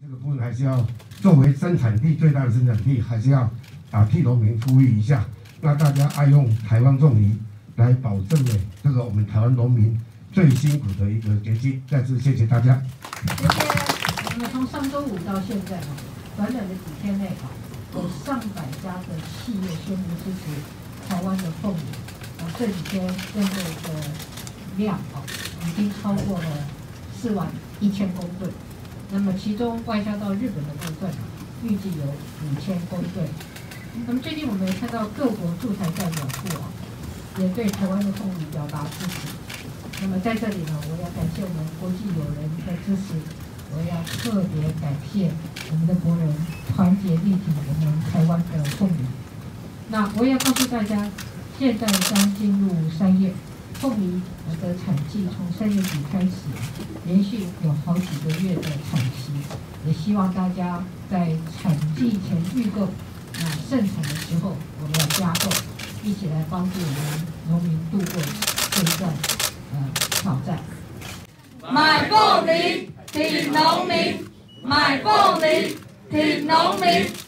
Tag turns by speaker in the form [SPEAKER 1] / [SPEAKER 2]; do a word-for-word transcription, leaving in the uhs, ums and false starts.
[SPEAKER 1] 这个部分还是要作为生产地最大的生产地，还是要啊替农民呼吁一下，让大家爱用台湾种梨来保证呢这个我们台湾农民最辛苦的一个结晶。再次谢谢大家。
[SPEAKER 2] 谢谢。那么从上周五到现在呢，短短的几天内啊，有上百家的企业宣布支持台湾的凤梨。啊，这几天认购的量啊，已经超过了四万一千公吨。那么其中外销到日本的部分啊，预计有五千公吨。那么最近我们也看到各国驻台代表处啊，也对台湾的凤梨表达支持。那么在这里呢，我要感谢我们国际友人的支持，我要特别感谢我们的国人团结力挺我们台湾的凤梨。那我也要告诉大家，现在将进入三月，凤梨的产季从三月底开始，连续有好几个月的产期，也希望大家在产季前预购，那盛产的时候我们要加购，一起来帮助我们农民度过这一段呃挑战。
[SPEAKER 3] 买凤梨挺农民，买凤梨挺农民。